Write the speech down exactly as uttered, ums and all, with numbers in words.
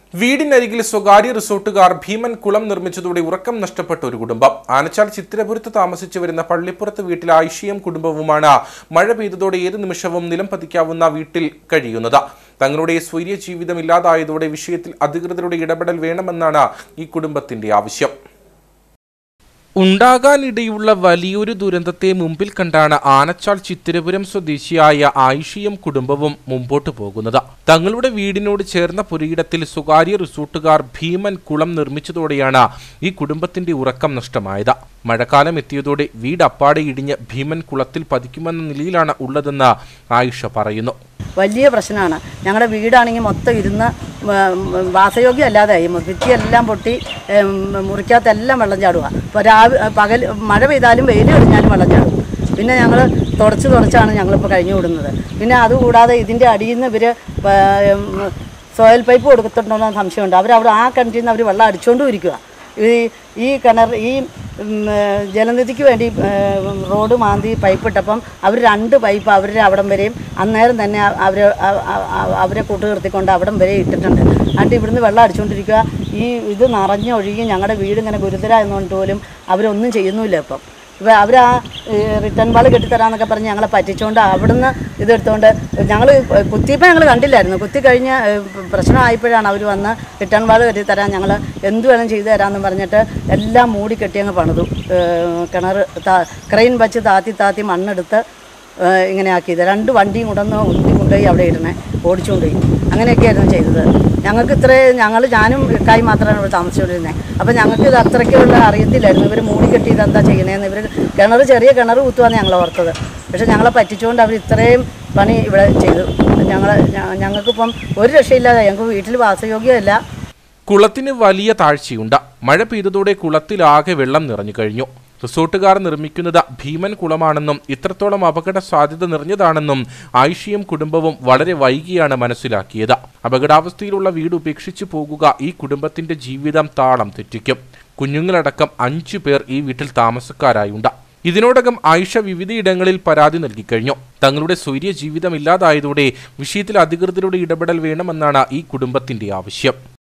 വീടിനരികിൽ സ്വകാര്യ റിസോർട്ടുകാർ ഭീമൻ കുളം നിർമ്മിച്ചതോടെ ഉറക്കം നഷ്ടപ്പെട്ട ഒരു കുടുംബം. ആനച്ചാൽ ചിത്തിരപുരത്ത് താമസിച്ചു വരുന്ന പള്ളിപ്പുറത്ത് വീട്ടിൽ ആയിഷയും കുടുംബവുമാണ് മഴ പെയ്തതോടെ ഏത് നിമിഷവും നിലം പതിക്കാവുന്ന വീട്ടിൽ കഴിയുന്നത്. തങ്ങളുടെ സ്വൈര്യ ജീവിതം ഇല്ലാതായതോടെ വിഷയത്തിൽ അധികൃതരുടെ ഇടപെടൽ വേണമെന്നാണ് ഈ കുടുംബത്തിന്റെ ആവശ്യം. ഉണ്ടാകാനിടയുള്ള വലിയൊരു ദുരന്തത്തെ മുമ്പിൽ കണ്ടാണ് ആനച്ചാൽ ചിത്തിരപുരം സ്വദേശിയായ ആയിഷയും കുടുംബവും മുമ്പോട്ട് പോകുന്നത്. തങ്ങളുടെ വീടിനോട് ചേർന്ന പുരയിടത്തിൽ സ്വകാര്യ റിസോർട്ടുകാർ ഭീമൻ കുളം നിർമ്മിച്ചതോടെയാണ് ഈ കുടുംബത്തിന്റെ ഉറക്കം നഷ്ടമായത്. മഴക്കാലം എത്തിയതോടെ വീട് അപ്പാടെ ഇടിഞ്ഞ് ഭീമൻ കുളത്തിൽ പതിക്കുമെന്ന നിലയിലാണ് ഉള്ളതെന്ന് ആയിഷ പറയുന്നു. വലിയ പ്രശ്നമാണ്. ഞങ്ങളുടെ വീടാണെങ്കിൽ മൊത്തം ഇരുന്ന് വാസയോഗ്യം അല്ലാതായി. ഭിത്തിയെല്ലാം പൊട്ടി, മുറിക്കകത്തെല്ലാം വെള്ളം ചാടുക. ഇപ്പോൾ രാവിലെ പകൽ മഴ പെയ്താലും വെയിൽ കഴിഞ്ഞാലും വെള്ളം ചാടും. പിന്നെ ഞങ്ങൾ തുടച്ച് തുടച്ചാണ് ഞങ്ങളിപ്പോൾ കഴിഞ്ഞു വിടുന്നത്. പിന്നെ അതുകൂടാതെ ഇതിൻ്റെ അടിയിൽ നിന്ന് ഇവർ സോയിൽ പൈപ്പ് കൊടുത്തിട്ടുണ്ടോ സംശയമുണ്ട്. അവരവിടെ ആ കിണറ്റിൽ നിന്ന് അവർ വെള്ളം അടിച്ചുകൊണ്ടും ഇരിക്കുക. ഈ ഈ കിണർ ഈ ജലനിധിക്ക് വേണ്ടി റോഡ് മാന്തി പൈപ്പ് ഇട്ടപ്പം അവർ രണ്ട് പൈപ്പ് അവരുടെ അവിടം വരെയും അന്നേരം തന്നെ അവരെ അവരെ കൂട്ടുകീർത്തിക്കൊണ്ട് അവിടം വരെ ഇട്ടിട്ടുണ്ട്. എന്നിട്ട് ഇവിടുന്ന് വെള്ളം അടിച്ചുകൊണ്ടിരിക്കുക. ഈ ഇത് നിറഞ്ഞൊഴുകി ഞങ്ങളുടെ വീട് ഇങ്ങനെ ഗുരുതരമായതുകൊണ്ട് പോലും അവരൊന്നും ചെയ്യുന്നില്ല. ഇപ്പം ഇപ്പം അവർ ആ റിട്ടേൺ വാൾ കെട്ടിത്തരാമെന്നൊക്കെ പറഞ്ഞ് ഞങ്ങളെ പറ്റിച്ചുകൊണ്ട് അവിടുന്ന് ഇതെടുത്തുകൊണ്ട് ഞങ്ങൾ കുത്തിയപ്പോൾ ഞങ്ങൾ കണ്ടില്ലായിരുന്നു. കുത്തി കഴിഞ്ഞ് പ്രശ്നമായപ്പോഴാണ് അവർ വന്ന് റിട്ടേൺ വാൾ കെട്ടിത്തരാൻ ഞങ്ങൾ എന്ത് വേണം ചെയ്തു തരാമെന്ന് പറഞ്ഞിട്ട് എല്ലാം മൂടി കെട്ടി അങ്ങ് പണിതു. കിണർ താ ക്രെയിൻ വച്ച് താത്തി താത്തി മണ്ണെടുത്ത് ഇങ്ങനെ ആക്കിയത്. രണ്ട് വണ്ടിയും കൊണ്ടൊന്ന് ഉന്തി കൊണ്ടുപോയി അവിടെ ഇടണേ ഓടിച്ചുകൊണ്ടുപോയി. അങ്ങനെയൊക്കെയായിരുന്നു ചെയ്തത്. ഞങ്ങൾക്ക് ഇത്രേ ഞങ്ങൾ ഞാനും ഇക്കായി മാത്രമാണ് ഇവിടെ താമസിച്ചുകൊണ്ടിരുന്നത്. അപ്പം ഞങ്ങൾക്ക് ഇത് അത്രയ്ക്കുള്ള അറിയത്തില്ലായിരുന്നു. ഇവർ മൂടി കെട്ടി ഇതെന്താ ചെയ്യണേന്ന്. ഇവർ കിണർ ചെറിയ കിണർ കുത്തുവാണ് ഞങ്ങൾ ഓർത്തത്. പക്ഷെ ഞങ്ങളെ പറ്റിച്ചുകൊണ്ട് അവർ ഇത്രയും പണി ഇവിടെ ചെയ്തു. ഞങ്ങൾ ഞങ്ങൾക്കിപ്പം ഒരു രക്ഷയില്ലാതെ ഞങ്ങൾക്ക് വീട്ടിൽ വാസയോഗ്യമല്ല. കുളത്തിന് വലിയ താഴ്ചയുണ്ട്. മഴ പെയ്തതോടെ കുളത്തിലാകെ വെള്ളം നിറഞ്ഞു കഴിഞ്ഞു. റിസോർട്ടുകാർ നിർമ്മിക്കുന്നത് ഭീമൻ കുളമാണെന്നും ഇത്രത്തോളം അപകട സാധ്യത നിറഞ്ഞതാണെന്നും ആയിഷയും കുടുംബവും വളരെ വൈകിയാണ് മനസ്സിലാക്കിയത്. അപകടാവസ്ഥയിലുള്ള വീട് ഉപേക്ഷിച്ചു പോകുക ഈ കുടുംബത്തിന്റെ ജീവിതം താളം തെറ്റിക്കും. കുഞ്ഞുങ്ങളടക്കം അഞ്ചു പേർ ഈ വീട്ടിൽ താമസക്കാരായുണ്ട്. ഇതിനോടകം ആയിഷ വിവിധയിടങ്ങളിൽ പരാതി നൽകിക്കഴിഞ്ഞു. തങ്ങളുടെ സ്വൈര്യ ജീവിതം ഇല്ലാതായതോടെ വിഷയത്തിൽ അധികൃതരുടെ ഇടപെടൽ വേണമെന്നാണ് ഈ കുടുംബത്തിന്റെ ആവശ്യം.